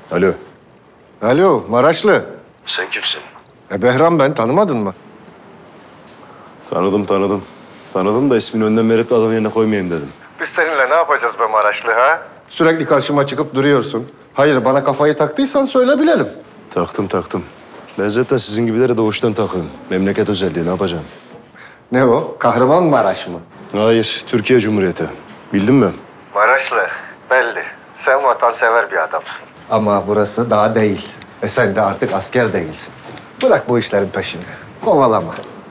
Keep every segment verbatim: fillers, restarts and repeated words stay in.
Alo. Alo, Maraşlı. Sen kimsin? E Behram ben, tanımadın mı? Tanıdım, tanıdım. Tanıdım da ismini önden verip de adam yerine koymayayım dedim. Biz seninle ne yapacağız be Maraşlı ha? Sürekli karşıma çıkıp duruyorsun. Hayır, bana kafayı taktıysan söyle bilelim. Taktım, taktım. Ben zaten sizin gibilere doğuştan takığım. Memleket özelliği, ne yapacağım? Ne o? Kahraman Maraş mı? Hayır, Türkiye Cumhuriyeti. Bildin mi? Maraşlı, belli. Sen vatansever bir adamsın. Ama burası daha değil. E sen de artık asker değilsin. Bırak bu işlerin peşini. Kovalama.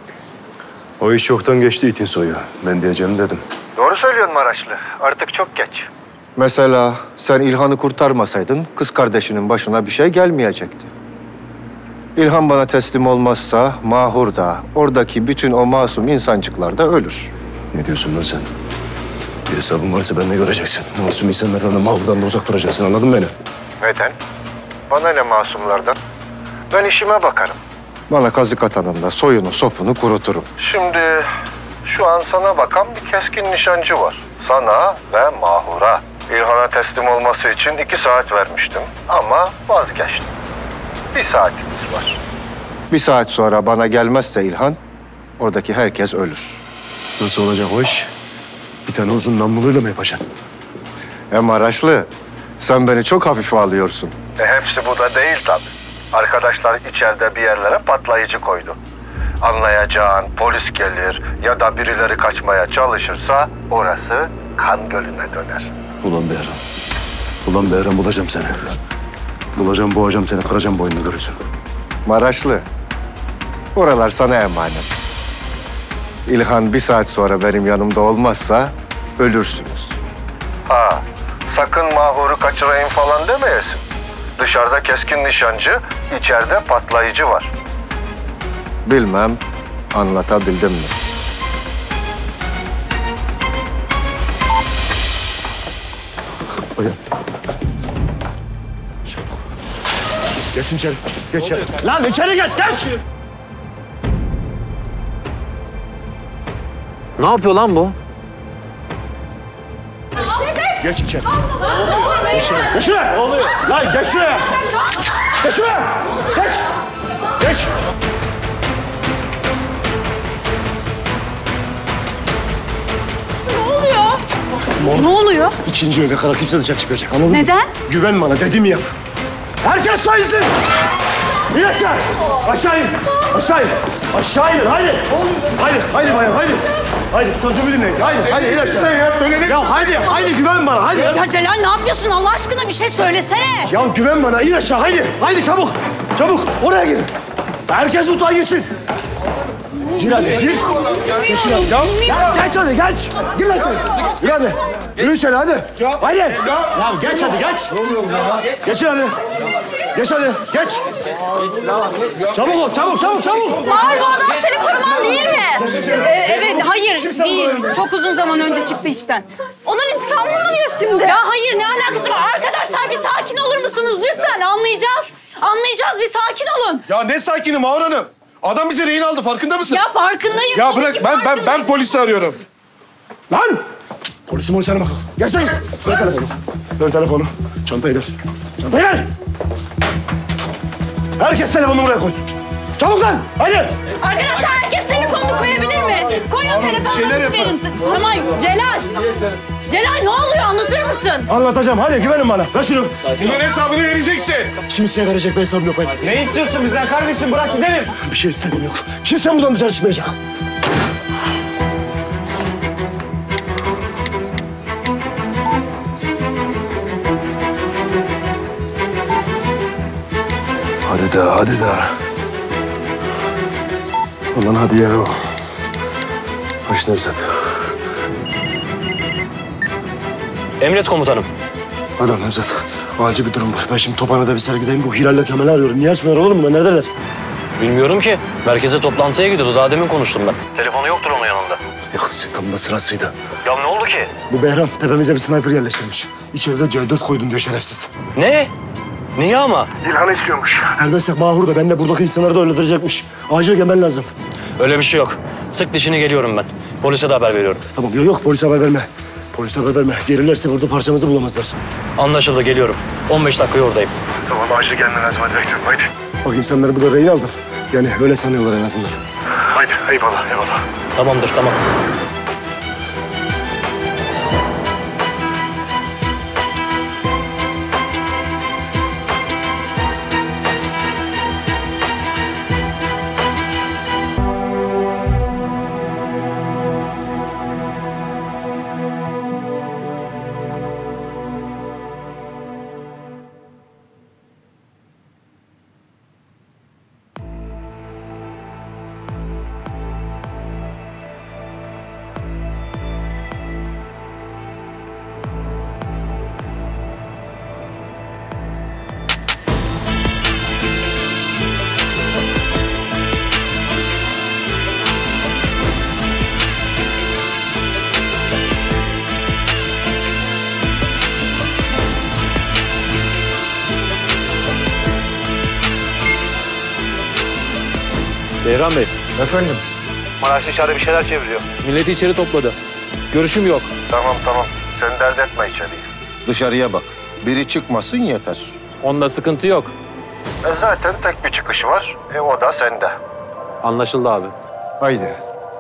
O iş çoktan geçti itin soyu. Ben diyeceğim dedim. Doğru söylüyorsun Maraşlı. Artık çok geç. Mesela sen İlhan'ı kurtarmasaydın kız kardeşinin başına bir şey gelmeyecekti. İlhan bana teslim olmazsa Mahur da, oradaki bütün o masum insancıklar da ölür. Ne diyorsun lan sen? Bir hesabın varsa ben ne göreceksin? Masum insanlarla Mahur'dan da uzak duracaksın, anladın mı beni? Neden? Bana ne masumlardan? Ben işime bakarım. Bana kazık atanın da soyunu sopunu kuruturum. Şimdi şu an sana bakan bir keskin nişancı var. Sana ve Mahur'a. İlhan'a teslim olması için iki saat vermiştim ama vazgeçtim. Bir saatimiz var. Bir saat sonra bana gelmezse İlhan, oradaki herkes ölür. Nasıl olacak o iş? Bir tane uzun namluluyla mı yapacaksın? E Maraşlı, sen beni çok hafife alıyorsun. E hepsi bu da değil tabii. Arkadaşlar içeride bir yerlere patlayıcı koydu. Anlayacağın polis gelir ya da birileri kaçmaya çalışırsa orası kan gölüne döner. Ulan Behram. Ulan Behram bulacağım seni. Bulacağım, boğacağım seni, kıracağım boynunu görürsün. Maraşlı, oralar sana emanet. İlhan bir saat sonra benim yanımda olmazsa ölürsünüz. Ha, sakın Mahur'u kaçırayım falan demeyesin. Dışarıda keskin nişancı, içeride patlayıcı var. Bilmem, anlatabildim mi? Uyan. Geçin içeri, geç içeri. Lan içeri geç, geç! Ne yapıyor lan bu? Geç içeri. Geç şuraya. Geç şuraya. Ne oluyor? Lan geç şuraya. Geç şuraya. Geç. Geç. Ne oluyor? Ne oluyor? İkinci öğüne kadar kimse dışarı çıkacak, anladın mı? Neden? Güven bana, dediğimi yap. Herkes sayısın. İn aşağı. Aşağı in. Aşağı in. Aşağı inin, hadi. Hadi, hadi bayan, hadi. Hadi, sözümü dinleyin. Hadi, hadi in aşağı. Sen ya, söyle. Ya hadi, hadi güven bana, hadi. Ya Celal ne yapıyorsun Allah aşkına bir şey söylesene. Ya güven bana, in aşağı, hadi. Hadi çabuk, çabuk. Oraya girin. Herkes mutfağa girsin. Gir hadi, gir. Geç hadi. Ya, ya, geç hadi, geç. Gir lan sen. Gir hadi. Yürü içeri hadi. Hadi. Ya geç hadi, geç. Geç hadi. Geç hadi, geç. Çabuk ol, çabuk, çabuk, çabuk. Var bu adam senin koruman değil mi? Ee, evet hayır değil. Çok uzun zaman önce çıktı içten. Onun intikamını mı alıyor şimdi? Ya hayır ne alakası var? Arkadaşlar bir sakin olur musunuz lütfen? Anlayacağız. Anlayacağız bir sakin olun. Ya ne sakini Mahur Hanım? Adam bizi rehin aldı, farkında mısın? Ya farkındayım. Ya tabii bırak, ki ben ben farkındayım. ben polisi arıyorum. Lan! Polisim onu sana bakalım. Gel sen. Ver telefonu. Ver telefonu. Çantayı ver. Çantayı ver. Herkes telefonunu buraya koysun. Çabuk lan. Hadi. Arkadaşlar herkes telefonunu koyabilir mi? Koyun telefonlarınızı verin. Tamam Celal. Celal ne oluyor anlatır mısın? Anlatacağım. Hadi güvenin bana. Ver şunu. Bunun hesabını vereceksin. Kimseye verecek bir hesabım yok benim. Ne istiyorsun bizden kardeşim? Bırak gidelim. Bir şey istediğim yok. Kimse buradan dışarı çıkmayacak. Hadi daha, hadi daha. Ulan hadi ya. Hoş Nevzat. Emret komutanım. Alo Nevzat. Acil bir durum var. Ben şimdi Tophane'de bir sergideyim. Bu Hilal'le Kemal'i arıyorum. Niye açmıyorlar oğlum bunlar? Neredeler? Bilmiyorum ki. Merkeze toplantıya gidiyordu. Daha demin konuştum ben. Telefonu yoktur onun yanında. Yok, tam da sırasıydı. Ya ne oldu ki? Bu Behram tepemize bir sniper yerleştirmiş. İçeride C dört koydum diyor şerefsiz. Ne? Niye ama? İlhan'ı istiyormuş. Elbette Mahur da ben de buradaki insanları da öldürecekmiş. Acil gelmen lazım. Öyle bir şey yok. Sık dişini geliyorum ben. Polise de haber veriyorum. Tamam yok yok polise haber verme. Polise haber verme. Gelirlerse burada parçamızı bulamazlar. Anlaşıldı, geliyorum. on beş dakikaya oradayım. Tamam acil gelmen lazım hadi bekliyorum haydi. Bak insanları burada rehin aldım. Yani öyle sanıyorlar en azından. Haydi eyvallah eyvallah. Tamamdır, tamam. Beyran Bey, Efendim? Maraşlı içeride bir şeyler çeviriyor. Milleti içeri topladı. Görüşüm yok. Tamam tamam sen dert etme içeriği. Dışarıya bak. Biri çıkmasın yeter. Onda sıkıntı yok. E zaten tek bir çıkış var. E o da sende. Anlaşıldı abi. Haydi.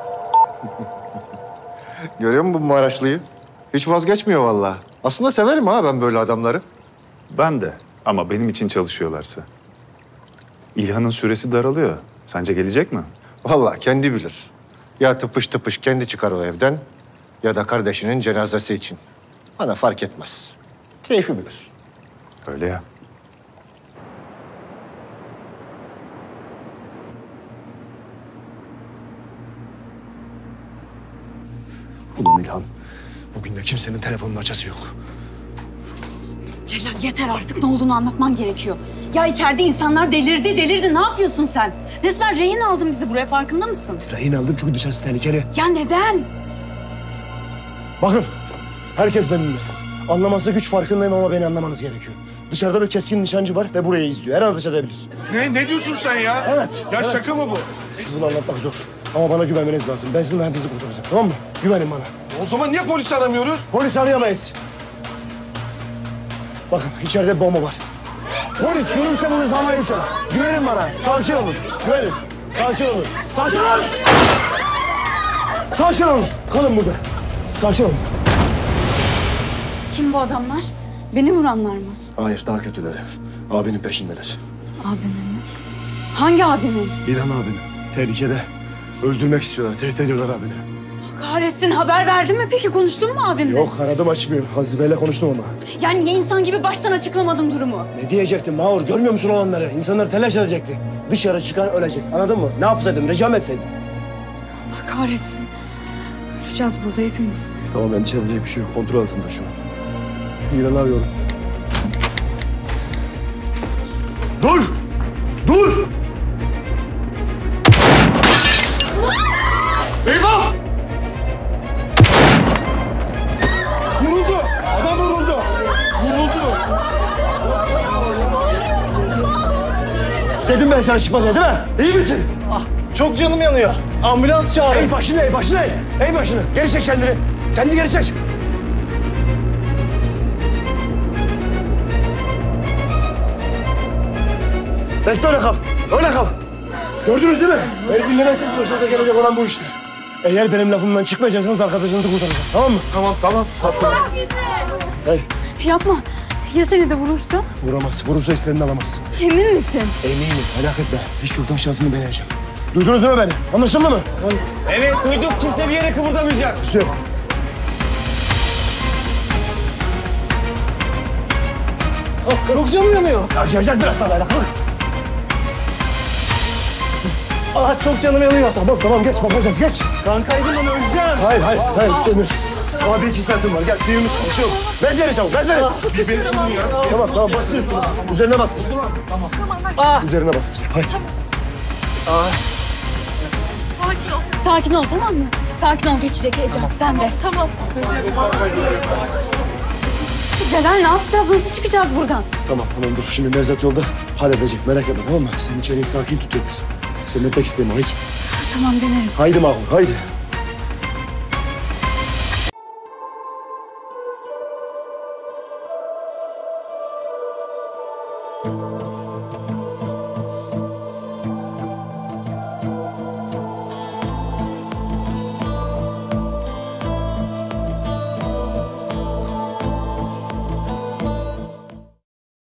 Görüyor musun bu Maraşlı'yı? Hiç vazgeçmiyor vallahi. Aslında severim ha ben böyle adamları. Ben de ama benim için çalışıyorlarsa. İlhan'ın süresi daralıyor. Sence gelecek mi? Vallahi kendi bilir. Ya tıpış tıpış kendi çıkar o evden ya da kardeşinin cenazesi için. Bana fark etmez. Keyfi bilir. Öyle ya. Ulan İlhan, bugün de kimsenin telefonunun açası yok. Celal yeter artık, ne olduğunu anlatman gerekiyor. Ya içeride insanlar delirdi delirdi, ne yapıyorsun sen? Resmen rehin aldın bizi buraya, farkında mısın? Rehin aldım çünkü dışarısı tehlikeli. Ya neden? Bakın, herkes beni bilmesin. Anlaması güç farkındayım ama beni anlamanız gerekiyor. Dışarıda bir keskin nişancı var ve burayı izliyor. Her an ateş edebilir. Ne, ne diyorsun sen ya? Evet. Ya evet. şaka mı bu? Sizi bunu anlatmak zor. Ama bana güvenmeniz lazım. Ben sizin hayatınızı kurtaracağım, tamam mı? Güvenin bana. O zaman niye polisi aramıyoruz? Polis arayamayız. Bakın, içeride bir bomba var. Polis görürse bunu zaman geçer. Güvenin bana. Sakin olun. Güvenin. Sakin olun. Sakin olun. Sakin olun. Kalın burada. Sakin olun. Kim bu adamlar? Beni vuranlar mı? Hayır, daha kötüleri. Abinin peşindeler. Abimin mi? Hangi abimin? İlhan abinin. Tehlikede. Öldürmek istiyorlar. Tehdit ediyorlar abini. Kahretsin, haber verdin mi peki? Konuştun mu abimle? Yok, aradım açmıyor. Hazibe'yle konuştum ama. Yani niye insan gibi baştan açıklamadın durumu? Ne diyecektim Mahur? Görmüyor musun olanları? İnsanlar telaş edecekti. Dışarı çıkan ölecek. Anladın mı? Ne yapsaydım? Ricam etseydim. Allah kahretsin. Öleceğiz burada hepimiz. Tamam, endişe edecek bir şey yok. Kontrol altında şu an. İlhan'ı arıyorum. Dur! Dur! Eyvah! Vuruldu! Adam vuruldu! Vuruldu! Dedim ben sana çıkma diye, değil mi? İyi misin? Çok canım yanıyor. Ambulans çağırın. Ey başını, ey başını, ey! Ey başını! Geri çek kendini! Kendi geri çek! Bekle, öyle kal. Öyle kal. Gördünüz değil mi? Beni dinlemezsiniz, başınıza gelecek olan bu işte. Eğer benim lafımdan çıkmayacaksanız arkadaşınızı kurtaracağım. Tamam mı? Tamam tamam. Hey, Yapma. Ya seni de vurursa? vuramaz. Vurursa istediğini alamaz. Emin misin? Eminim, merak etme. Hiç yoktan şansımı deneyeceğim. Duydunuz değil mi beni? Anlaşıldı mı? Evet, duyduk. Kimse bir yere kıvırdamayacak. Bir şey yok. Çok canım yanıyor. Yaşayacak biraz daha dayanıklı. Ah, çok canım yanıyor. Tamam, tamam. Geç, bakacağız. Geç. Kan kaybından öleceğim. Hayır, hayır. Hayır, bir şey olmayacağız. Abi iki saatim var. Gel, sıyırmış. Bir şey yok. Bez verin çabuk, bez verin. Bir bez bulun ya. Tamam, tamam. Bastır üstüne. Üzerine bastır. Tamam. Üzerine bastır. Haydi. Sakin ol, tamam mı? Sakin ol, geçecek heyecan. Sen de. Tamam. Celal, ne yapacağız? Nasıl çıkacağız buradan? Tamam, tamam. Dur. Şimdi Nevzat yolda halledecek. Merak etme, tamam mı? Sen içeriği sakin tut yeter. Seninle tek isteğim o. Haydi. Tamam, denerim. Haydi Mahmut, haydi. Aa!